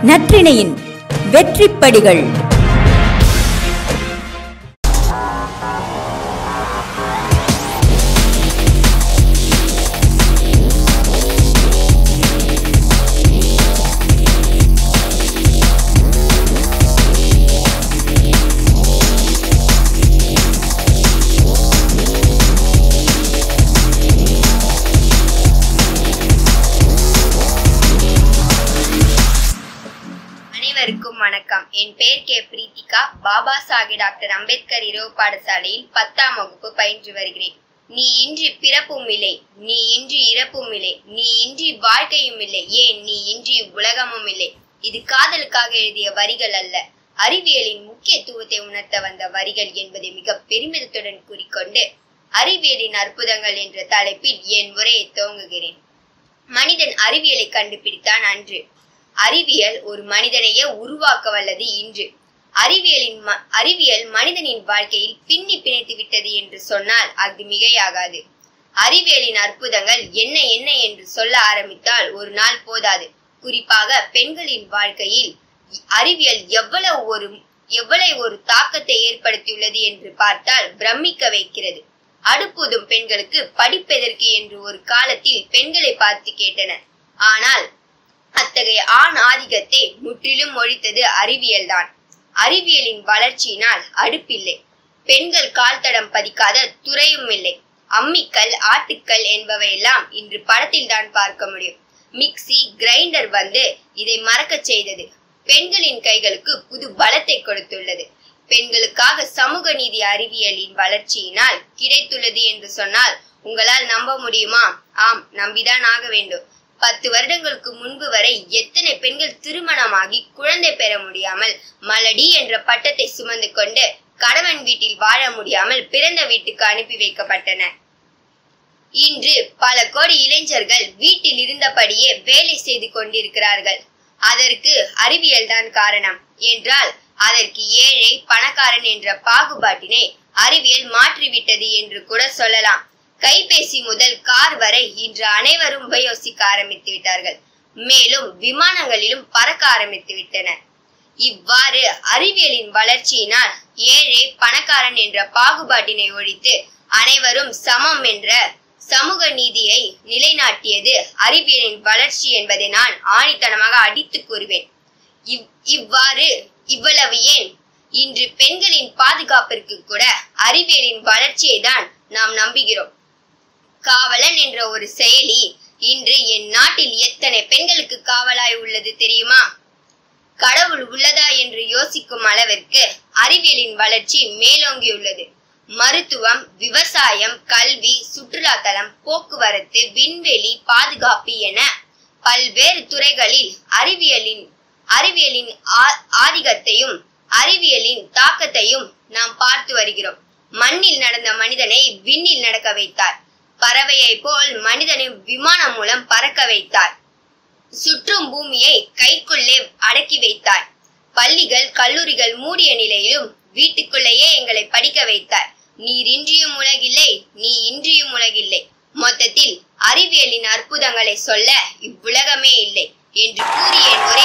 நற்றிணையின் வெற்றிப்படிகள். அனைவருக்கும் வணக்கம். என் பெயர் கே பிரீத்திகா. பாபா சாஹிப் டாக்டர் அம்பேத்கர் இரவு பாடசாலையில் 10ஆம் வகுப்பு பயின்று வருகிறேன். நீ இன்றி பிறப்பும் இல்லை, நீ இன்றி இறப்பும் இல்லை, நீ இன்றி வாழ்க்கையும் இல்லை, ஏன் நீ இன்றி உலகமும் இல்லை. இது காதலுக்காக எழுதிய வரிகள் அல்ல, அறிவியலின் முக்கியத்துவத்தை உணர்த்த வந்த வரிகள் என்பதை மிக பெருமிதத்துடன் கூறிக்கொண்டு அறிவியலின் அற்புதங்கள் என்ற தலைப்பில் என் உரையை துவங்குகிறேன். மனிதன் அறிவியலை கண்டுபிடித்தான் அன்று. அறிவியல் ஒரு மனிதனையே உருவாக்க வல்லது இன்று. அறிவியல் மனிதனின் வாழ்க்கையில் பின்னி பிணைத்து விட்டது என்று சொன்னால் அது மிகையாகாது. அறிவியலின் அற்புதங்கள் என்ன என்ன என்று சொல்ல ஆரம்பித்தால் ஒரு நாள் போதாது. குறிப்பாக பெண்களின் வாழ்க்கையில் அறிவியல் எவ்வளவு ஒரு தாக்கத்தை ஏற்படுத்தியுள்ளது என்று பார்த்தால் பிரமிக்க வைக்கிறது. அடுப்புதும் பெண்களுக்கு படிப்பெதற்கு என்று ஒரு காலத்தில் பெண்களை பார்த்து கேட்டனர். ஆனால் அத்தகைய ஆண் ஆதிக்கத்தை முற்றிலும் ஒழித்தது அறிவியல் தான். அறிவியலின் வளர்ச்சியினால் அடுப்பில்லை, பெண்கள் கால் தடம் பதிக்காத துறையும் இல்லை. அம்மிக்கல், ஆட்டுக்கல் என்பவையெல்லாம் இன்று படத்தில் தான் பார்க்க முடியும். மிக்சி, கிரைண்டர் வந்து இதை மறக்க செய்தது. பெண்களின் கைகளுக்கு புது பலத்தை கொடுத்துள்ளது. பெண்களுக்காக சமூக நீதி அறிவியலின் வளர்ச்சியினால் கிடைத்துள்ளது என்று சொன்னால் உங்களால் நம்ப முடியுமா? ஆம், நம்பிதான் ஆக வேண்டும். 10 வருடங்களுக்கு முன்பு வரை எத்தனை பெண்கள் திருமணமாகி குழந்தை பெற முடியாமல் மலடி என்ற பட்டத்தை சுமந்து கொண்டு கணவன் வீட்டில் வாழ முடியாமல் பிறந்த வீட்டுக்கு அனுப்பி வைக்கப்பட்டனர். இன்று பல கோடி இளைஞர்கள் வீட்டில் இருந்தபடியே வேலை செய்து கொண்டிருக்கிறார்கள். அதற்கு அறிவியல் தான் காரணம் என்றால் அதற்கு ஏழை பணக்காரன் என்ற பாகுபாட்டினை அறிவியல் மாற்றிவிட்டது என்று கூட சொல்லலாம். கைபேசி முதல் கார் வரை இன்று அனைவரும் உபயோகிக்க ஆரம்பித்து விட்டார்கள். மேலும் விமானங்களிலும் பறக்க ஆரம்பித்து விட்டனர். இவ்வாறு அறிவியலின் வளர்ச்சியினால் ஏழை பணக்காரன் என்ற பாகுபாட்டினை ஒழித்து அனைவரும் சமம் என்ற சமூக நீதியை நிலைநாட்டியது அறிவியலின் வளர்ச்சி என்பதை நான் ஆணித்தனமாக அடித்து கூறுவேன். இவ்வளவு ஏன், இன்று பெண்களின் பாதுகாப்பிற்கு கூட அறிவியலின் வளர்ச்சியை தான் நாம் நம்புகிறோம். காவலன் என்ற ஒரு செயலி இன்று என் நாட்டில் எத்தனை பெண்களுக்கு காவலாய் உள்ளது தெரியுமா? கடவுள் உள்ளதா என்று யோசிக்கும் அளவிற்கு அறிவியலின் வளர்ச்சி மேலோங்கியுள்ளது. மருத்துவம், விவசாயம், கல்வி, சுற்றுலாத்தலம், போக்குவரத்து, விண்வெளி, பாதுகாப்பு என பல்வேறு துறைகளில் அறிவியலின் ஆதிக்கத்தையும் அறிவியலின் தாக்கத்தையும் நாம் பார்த்து வருகிறோம். மண்ணில் நடந்த மனிதனை விண்ணில் நடக்க வைத்தார். பறவையை போல் மனிதனை விமானம் மூலம் பறக்க வைத்தார். சுற்றும் பூமியை கைக்குள்ளே அடக்கி வைத்தார். பள்ளிகள், கல்லூரிகள் மூடிய நிலையிலும் வீட்டுக்குள்ளேயே எங்களை படிக்க வைத்தார். நீர் இன்றியும் உலகில்லை, நீ இன்றியும் உலகில்லை. மொத்தத்தில் அறிவியலின் அற்புதங்களை சொல்ல இவ்வுலகமே இல்லை என்று கூறி என்